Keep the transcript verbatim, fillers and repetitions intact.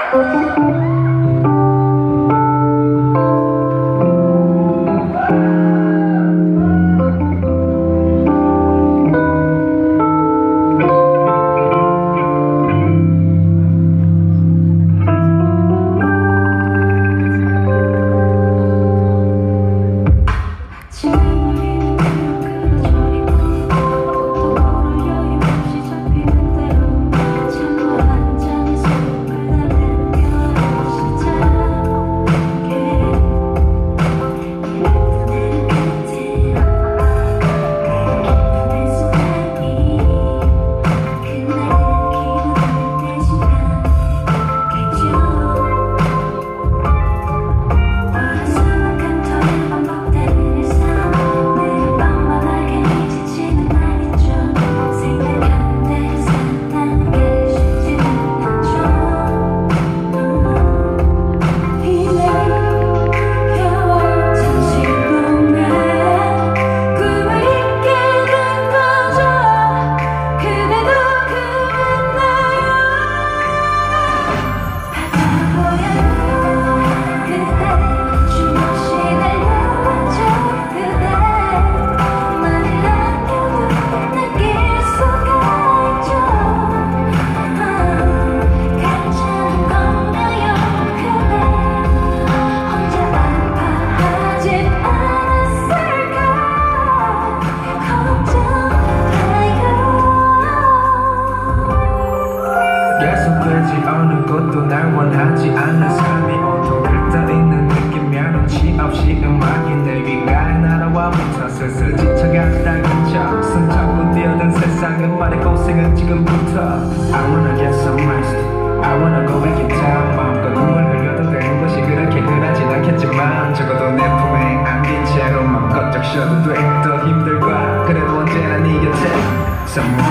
어느 것도 날 원하지 않는 삶이 온통 들떠있는 느낌이야 눈치 없이 음악이 내 귓가에 날아와부터 슬슬 지쳐가는 날 근처 손잡고 뛰어든 세상은 말의 고생은 지금부터 I wanna get some rest I wanna go back in time 마음껏 눈물 흘려도 되는 것이 그렇게 흔하진 않겠지만 적어도 내 품에 안긴 채로 마음껏 적셔도 돼 더 힘들까 그래도 언제나 네 곁에 Someone